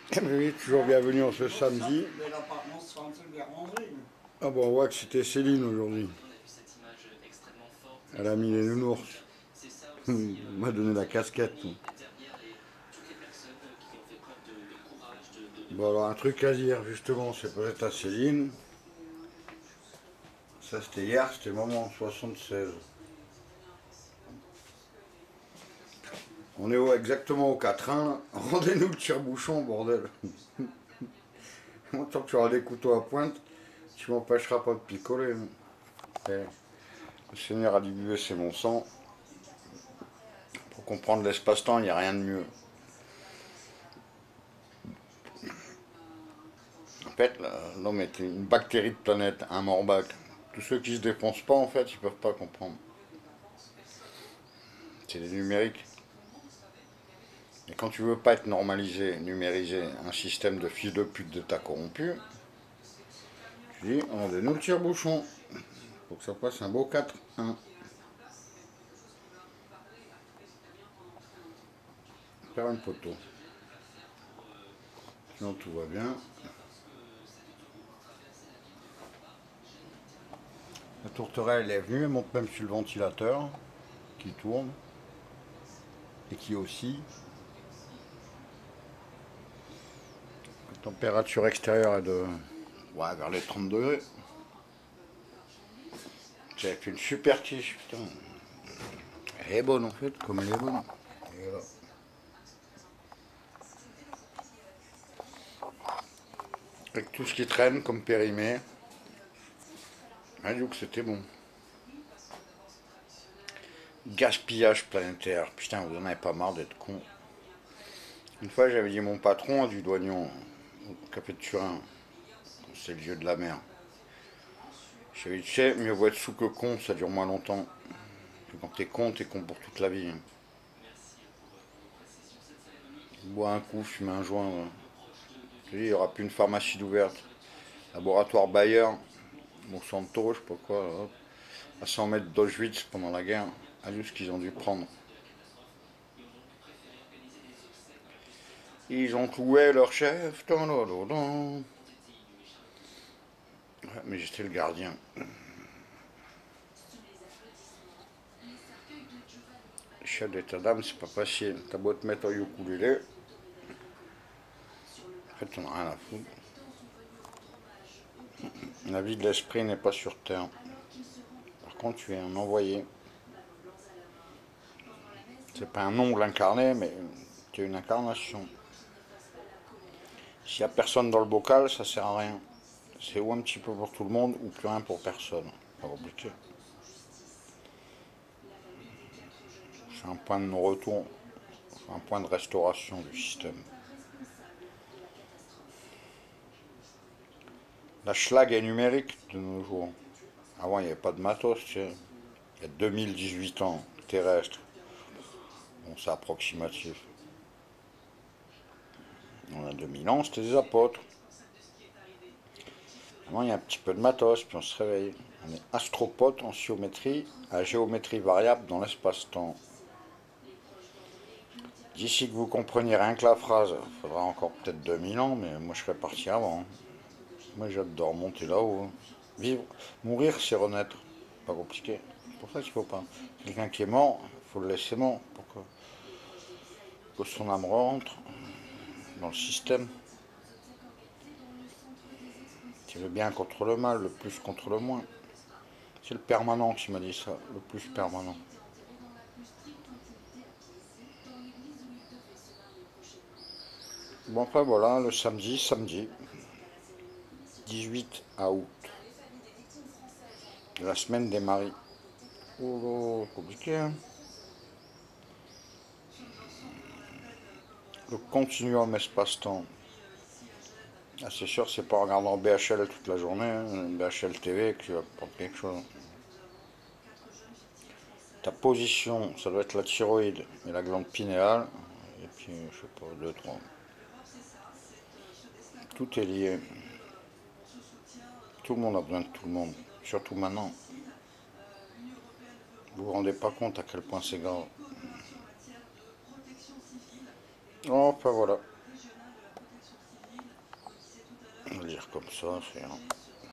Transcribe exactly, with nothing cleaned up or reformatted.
Oui, toujours bienvenue en ce samedi. Mais l'appartement sera un truc dérangé. Ah bon, on voit que c'était Céline aujourd'hui. Elle a mis les nounours. Elle m'a donné la casquette. Bon alors un truc à dire justement, c'est peut-être à Céline. Ça c'était hier, c'était maman soixante-seize. On est au, exactement au quatrain. Rendez-nous le tire-bouchon, bordel. Moi, tant que tu auras des couteaux à pointe, tu m'empêcheras pas de picoler. Eh, le Seigneur a dilué c'est mon sang. Pour comprendre l'espace-temps, il n'y a rien de mieux. En fait, l'homme est une bactérie de planète, un morbac. Tous ceux qui se défoncent pas, en fait, ils peuvent pas comprendre. C'est des numériques. Et quand tu veux pas être normalisé, numérisé, un système de fils de pute de ta corrompu, tu dis, on donne nous le tire-bouchon. Faut que ça passe un beau quatre un. Faire une photo. Sinon tout va bien. La tourterelle elle est venue, elle monte même sur le ventilateur qui tourne et qui aussi. La température extérieure est de ouais, vers les trente degrés. J'avais fait une super quiche, putain. Elle est bonne en fait, comme elle est bonne. Et voilà. Avec tout ce qui traîne comme périmé. Ah, du coup c'était bon. Gaspillage planétaire. Putain, vous en avez pas marre d'être con. Une fois j'avais dit mon patron à du douanion au café de Turin. C'est le vieux de la mer. J'avais dit, tu sais, mieux vaut être sous que con, ça dure moins longtemps. Quand t'es con, t'es con pour toute la vie. Bois un coup, fume un joint. Ouais. Je te dis, il n'y aura plus une pharmacie d'ouverte. Laboratoire Bayer, Monsanto, je sais pas quoi, là, à cent mètres d'Auschwitz pendant la guerre. À juste ce qu'ils ont dû prendre. Ils ont cloué leur chef. Ouais, mais j'étais le gardien. Chef d'état d'âme, c'est pas facile. T'as beau te mettre au ukulélé. En fait, on a rien à foutre. La vie de l'esprit n'est pas sur terre. Par contre, tu es un envoyé. C'est pas un ongle incarné, mais tu es une incarnation. S'il n'y a personne dans le bocal, ça sert à rien. C'est ou un petit peu pour tout le monde, ou plus rien pour personne. Pas compliqué. C'est un point de non-retour. C'est un point de restauration du système. La schlag est numérique de nos jours. Avant, il n'y avait pas de matos, tu sais. Il y a deux mille dix-huit ans, terrestre. Bon, c'est approximatif. On a deux mille ans, c'était des apôtres. Avant, il y a un petit peu de matos, puis on se réveille. On est astropote en géométrie, à géométrie variable dans l'espace-temps. D'ici que vous compreniez rien que la phrase, il faudra encore peut-être deux mille ans, mais moi je serais parti avant. Moi j'adore monter là-haut. Vivre, mourir c'est renaître. Pas compliqué. C'est pour ça qu'il faut pas. Quelqu'un qui est mort, il faut le laisser mort pour que, que son âme rentre dans le système. C'est le bien contre le mal, le plus contre le moins. C'est le permanent qui m'a dit ça, le plus permanent. Bon après voilà, le samedi, samedi, dix-huit août, la semaine des maris. Oh, compliqué, hein. Le continuum espace-temps. Ah, c'est sûr, c'est pas en regardant B H L toute la journée, hein, B H L T V, que tu vas prendre quelque chose. Ta position, ça doit être la thyroïde et la glande pinéale, et puis, je sais pas, deux, trois. Tout est lié. Tout le monde a besoin de tout le monde, surtout maintenant. Vous vous rendez pas compte à quel point c'est grave. Oh, enfin voilà. Lire comme ça, c'est...